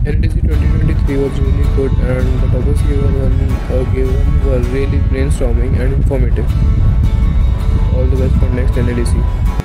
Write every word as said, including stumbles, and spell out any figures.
N A D C twenty twenty-three was really good, and the topics given one uh, given were really brainstorming and informative. All the best for next N A D C.